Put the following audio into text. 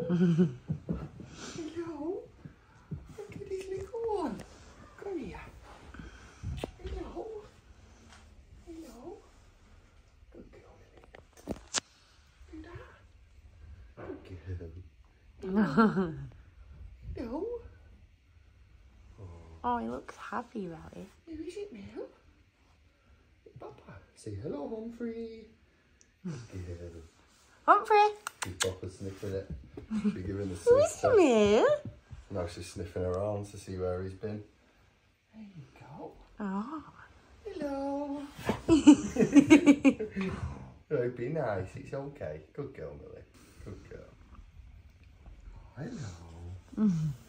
Hello. Look at this little one. Come here. Hello. Hello. Good girl, Lily. Do that. Good girl. Hello. Oh, he looks happy about it. Who is it now? Papa. Say hello, Humphrey. Good girl. Humphrey. She's Papa sniffing it. She's giving the Who is sniff. he? Now she's sniffing around to see where he's been. There you go. Oh. Hello. Oh, be nice. It's okay. Good girl, Millie. Good girl. Hello.